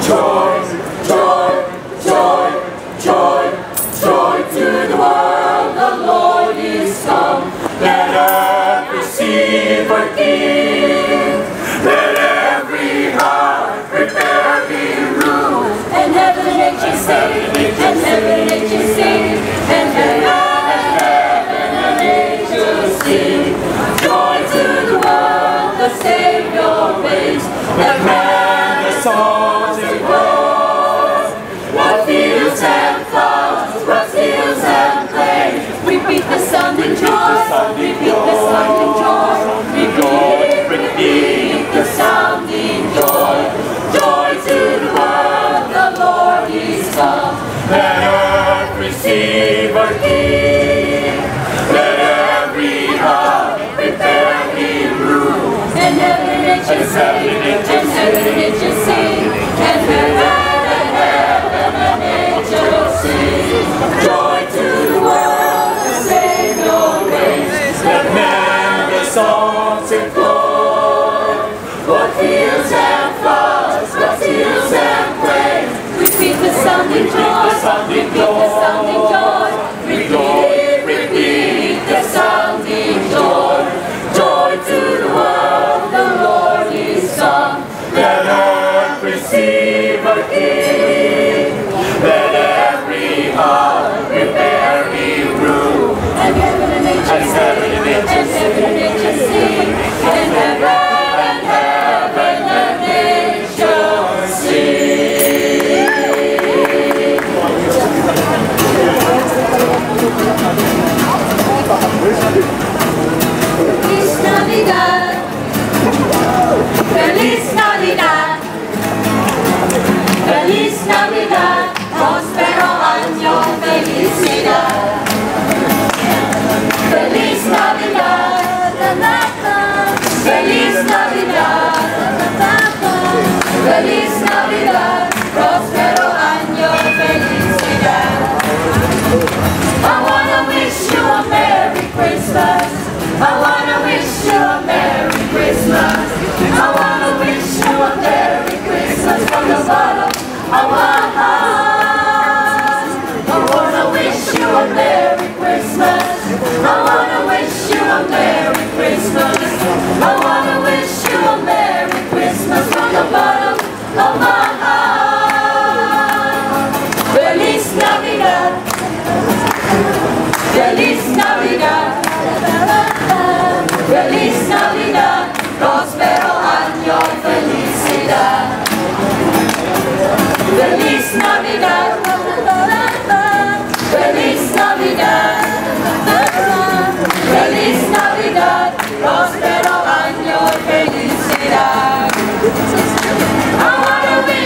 Joy, joy, joy, joy, joy to the world, the Lord is come. Let earth receive her King. Let every heart prepare Him room. And heaven and nature sing, and heaven and nature sing, and heaven and nature sing. Joy to the world, The Savior reigns. let man the songs and grows. What fields and flowers, what fields and plains. Repeat the sounding joy, repeat the sounding joy, repeat the sounding joy. Joy to the world, the Lord is come. Let earth receive her King. Let every heart prepare Him room. And heaven and nature sing, and heaven and nature sing, and heaven and nature sing. Joy to the world, The Savior reigns. let man the songs employ. What fields and flowers, what fields and plains. Repeat the sounding joy, repeat the sounding joy, repeat the sounding joy. Joy to the world, The Lord is come. let earth receive her King. Let every heart prepare Him room. And heaven and nature sing, and heaven and nature sing, and heaven and nature sing. Feliz Navidad, Feliz Navidad, Feliz Navidad, prospero año, felicidad. Feliz Navidad, Feliz Navidad, Feliz Navidad, prospero año, felicidad. I wanna wish you a Merry Christmas. I wanna wish you a Merry Christmas. I wanna wish you a Merry Christmas from the bottom of my heart. I wanna wish you a Merry Christmas. I wanna wish you a Merry Christmas. I wanna wish you a Merry Christmas from the bottom of my heart. Feliz Navidad. Feliz Navidad. Feliz Navidad. Próspero año, felicidad. Feliz Navidad. Feliz Navidad. Feliz Navidad. Próspero año, felicidad. I wanna wish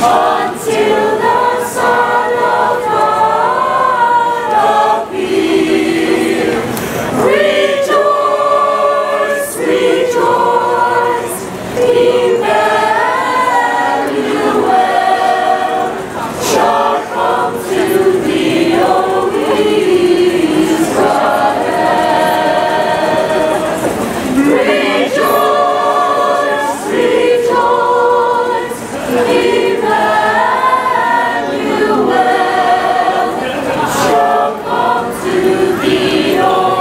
until the Son of God appear. Rejoice, rejoice, Emmanuel shall come to thee, O Israel. Rejoice, rejoice, Emmanuel shall come to thee, O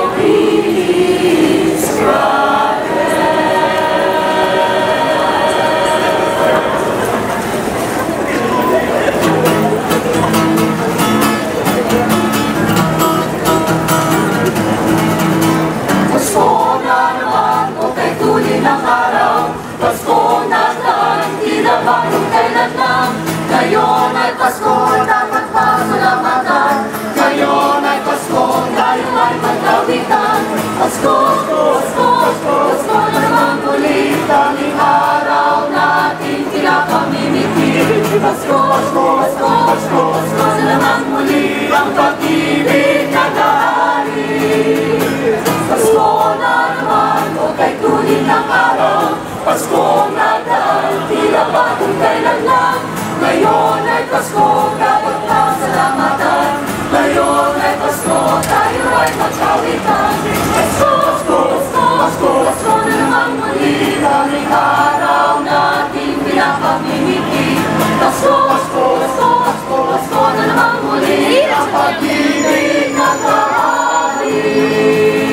Pasko na naman, o kay tuloy ng araw. Pasko na daan, tila bagong kailan lang. Ngayon ay Pasko, dapat pasalamatan. Ngayon ay Pasko, tayo ay magkawitan. Pasko, Pasko, Pasko na naman muli. Tanging araw natin pinapamimiti. Pasko, Pasko, Pasko, Pasko, Pasko na naman muli. Ang pag-ibig na dahari. Pasko na naman, o kay tuloy ng araw. Pasko na dahil, tila bagong kailan lang. Ngayon ay Pasko, dapat pasalamatan. Ngayon ay Pasko, tayo ay magkawitan. Pasko, Pasko, Pasko, Pasko, Pasko na naman muli. Tanging araw natin pinapamimiti. Pasko, Pasko, Pasko, Pasko, Pasko na naman muli. Ang pag-ibig na dahari.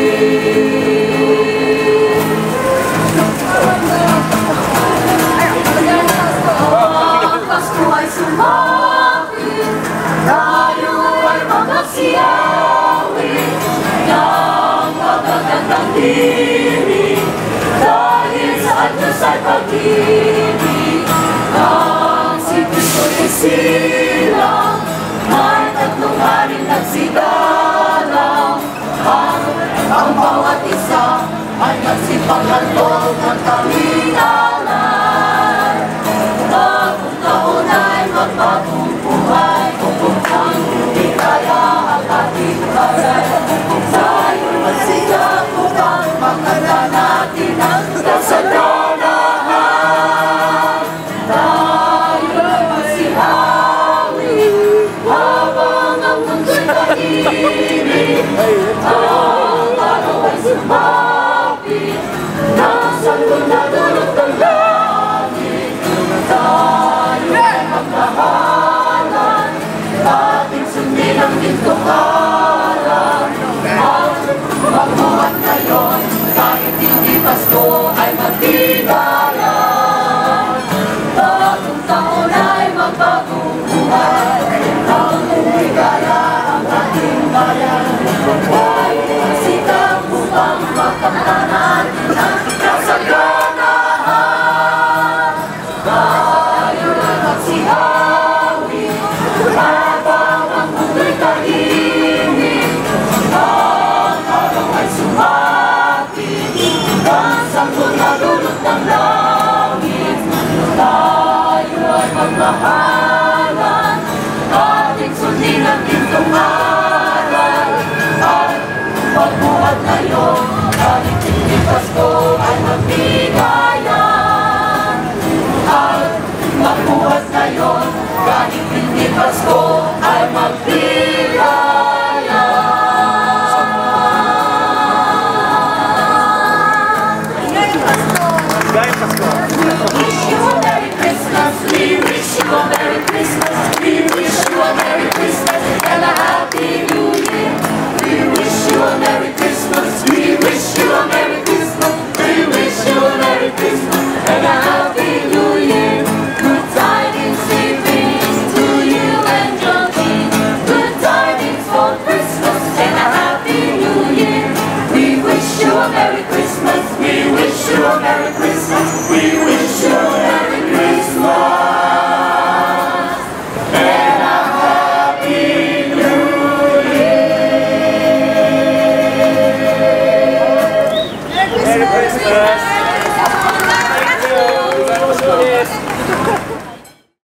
Pasko ay sumapit, tayo ay magsiawit ng magagandang tinig, dahil sa Diyos ay pag-ibig. Ang si Kristo'y isilang, may tatlong haring nagsigalang. Ang bawat isa ay nagsipaghandog ng kamingalan. Bagong taon ay magbagong buhay, ang hindi kaya ang ating bayan. Tayo magsigap upang magkanta natin ang kasalanan. Tayo magsihawi habang ang mundo'y tahimik. Ang araw ay sumapit, nasa na dulot ng langit. Tayo ay magmahalan, ating sundin ang bintukaran. Ang magbuhat ngayon, kahit hindi Pasko ay magbigayan. Bagong taon ay magbagong buhay, ang umigaya ang ating bayan. Tayo magsikap upang magkanta natin ang kasaganahan. Tayo ay magsihawi habang ang mundo'y tahimik. Ang araw ay sumapit, ang sanggol na dulot ng langit. Tayo ay magmahalan, ating sundin ang gintong aral. At pagbuhat ngayon, kahit hindi Pasko ay magbigayan. At magbuhat ngayon, kahit hindi Pasko ay magbigayan. Wish you a Merry Christmas, we wish you a Merry Christmas, we wish you a Merry Christmas and a Happy New Year. We wish you a Merry Christmas, we wish you